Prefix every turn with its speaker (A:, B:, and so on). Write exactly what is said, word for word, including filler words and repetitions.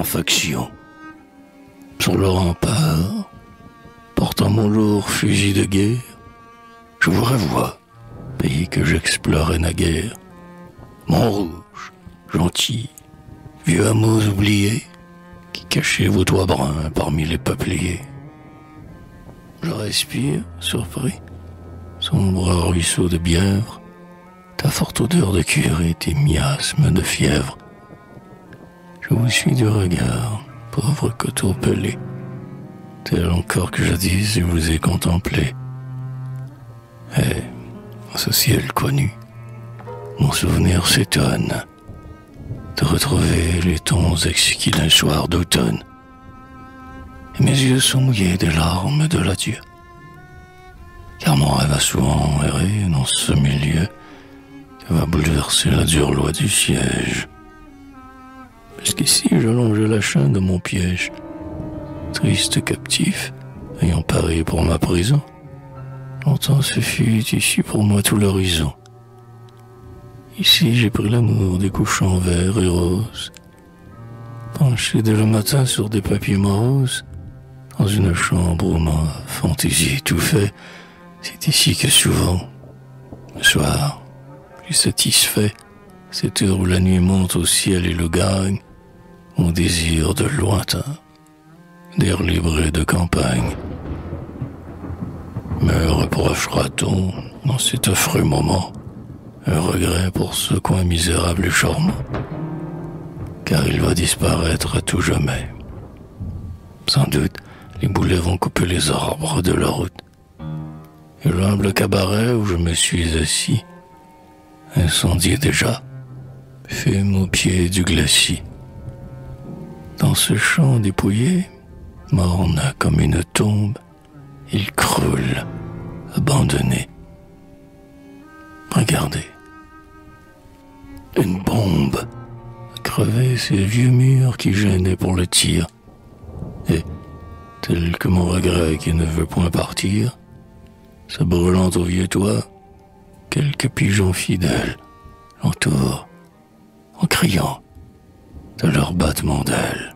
A: en faction. Sur le rempart, portant mon lourd fusil de guerre, je vous revois, pays que j'explorais naguère. Montrouge, gentil, vieux hameaux oubliés, qui cachez vos toits bruns parmi les peupliers. Je respire, surpris, sombre ruisseau de Bièvre, ta forte odeur de curé, tes miasmes de fièvre. Je vous suis du regard, pauvre coteau pelé, tel encore que jadis je vous ai contemplé. Et, en ce ciel connu, mon souvenir s'étonne de retrouver les tons exquis d'un soir d'automne. Et mes yeux sont mouillés des larmes de l'adieu, car mon rêve a souvent erré dans ce milieu qui va bouleverser la dure loi du siège. Jusqu'ici je longeais la chaîne de mon piège, triste captif, ayant paré pour ma prison. Longtemps ce fut ici pour moi tout l'horizon. Ici j'ai pris l'amour des couchants verts et roses, penché dès le matin sur des papiers moroses, dans une chambre où ma fantaisie étouffait. C'est ici que souvent, le soir, plus satisfait, cette heure où la nuit monte au ciel et le gagne, mon désir de lointain, d'air libre et de campagne. Me reprochera-t-on, dans cet affreux moment, un regret pour ce coin misérable et charmant, car il va disparaître à tout jamais. Sans doute, les boulets vont couper les arbres de la route, et l'humble cabaret où je me suis assis, incendié déjà, fume au pied du glacis. Dans ce champ dépouillé, morne comme une tombe, il croule, abandonné. Regardez, une bombe a crevé ces vieux murs qui gênaient pour le tir, et, tel que mon regret qui ne veut point partir, se brûlant au vieux toit, quelques pigeons fidèles l'entourent en criant de leur battement d'ailes.